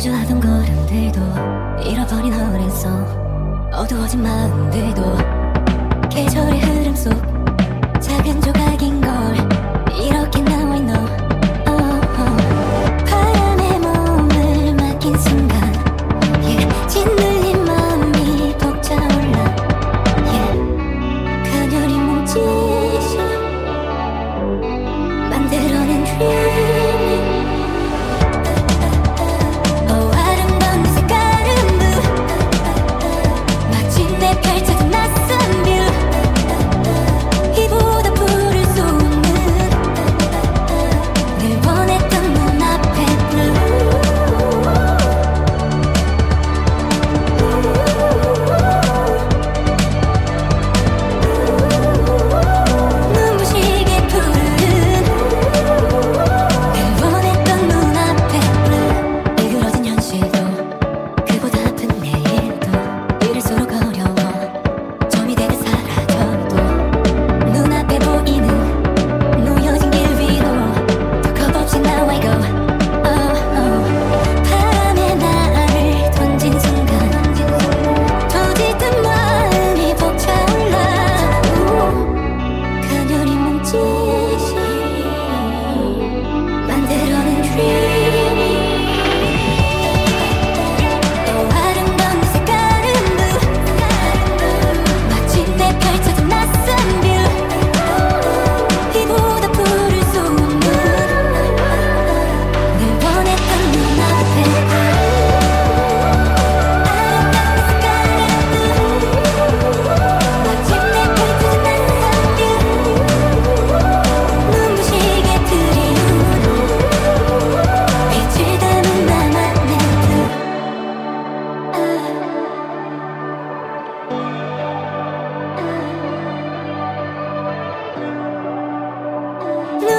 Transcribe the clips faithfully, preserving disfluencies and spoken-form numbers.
주저하던 걸음들도 잃어버린 허리에서 어두워진 마음들도 계절의 흐름 속 작은 조각인 걸 이렇게 now I know. oh, oh. 바람에 몸을 맡긴 순간 yeah. 짓눌린 마음이 벅차올라 yeah. 가녀린 몸짓이 만들어낸 dream.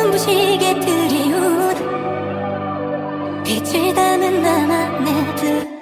눈부시게 드리운 빛을 담은 나만의 두